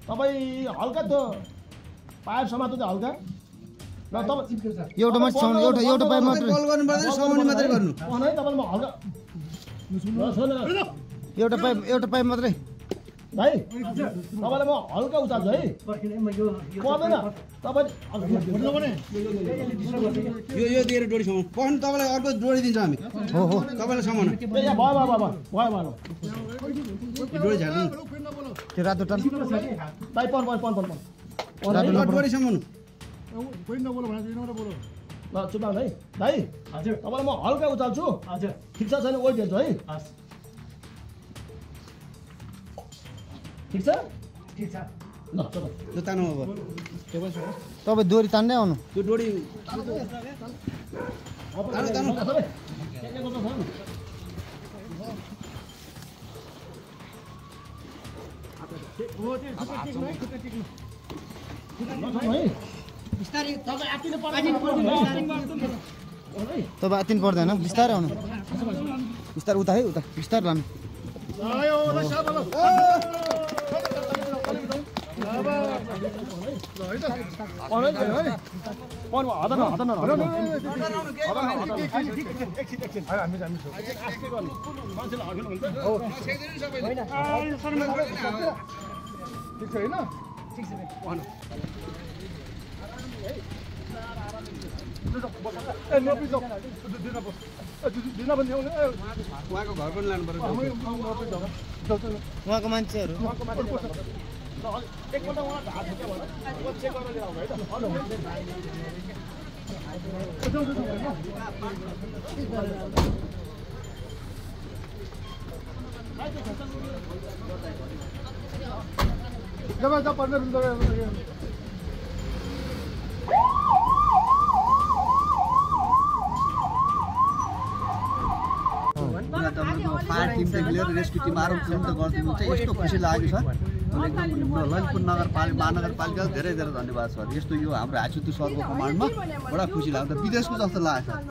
तपाईँ हल्का त्यो पायर समातो चाहिँ हल्का ल तपाईँ एउटा मात्र साउन्ड एउटा पाइप मात्र कल गर्नु पर्दैन समाउने मात्रै गर्नु है तपाईँले म हल्का एउटा पाइप मात्रै भाइ तपाईँलाई म हल्का उचाल्छु है पर्दैन तपाईँ यो दिएर डोरी समाउनु पर्नु तपाईँलाई अर्को डोरी दिन्छौँ हामी हो हो तपाईँलाई समाउनु भयो डोरी झार्नु त्यो रातो टान भाइ पन डोरी समाउनु ल चुपाउनु है भाइ हजुर तपाईँलाई म हल्का उचाल्छु हजुर ठिक छ छैन वेट हेर्छु है ठिक छ ल त्यो तान्नु अब तपाईँ डोरी तान्दै आउनु त्यो डोरी तपाईँ आत्तिनु पर्दैन बिस्तारै आउनु बिस्तारै उता है उता बिस्तारै लानु उहाँको घर पनि लानु पर्यो उहाँको मान्छेहरू एकपल्ट उहाँ हात चेक गरेर लिएर आउनु है तपाईँको फायर टिमदेखि लिएर रेस्क्यु टिम आरोप टिम त गरिदिनु चाहिँ यस्तो खुसी लागेको छ ललितपुर महानगरपालिका धेरै धेरै धन्यवाद छ यस्तो यो हाम्रो हाचुतु सरको कमान्डमा बडा खुसी लाग्छ विदेशको जस्तो लागेको छ